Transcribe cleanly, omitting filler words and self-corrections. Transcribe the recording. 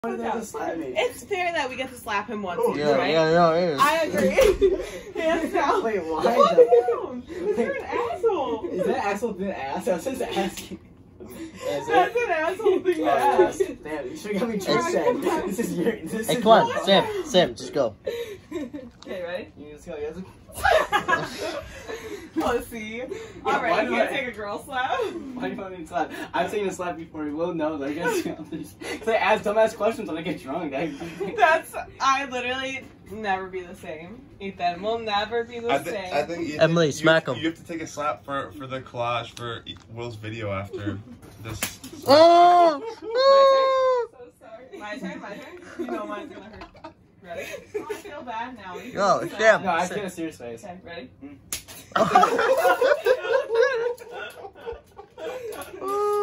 It's fair that we get to slap him once, right? Yeah, it is. I agree. Hands down. Wait, why? You're an asshole. Is that asshole thing to ask? I was just asking. That's an asshole thing to ask. Damn, you should have got me said. This is your. Hey, come on, Sam, just go. Okay, ready? You just go. You have Pussy. Alright, you gonna take a girl slap? Why do you want me to slap? I've taken a slap before. We will know. I guess. Because I ask dumbass questions when I get drunk. I literally never be the same. Ethan will never be the same. I think Ethan, Emily, smack him. You have to take a slap for the collage for Will's video after this. Oh! So sorry. My turn. You know mine's gonna hurt. Ready? Oh, I feel bad now. No, Sam. No, I get a serious face. Okay, ready?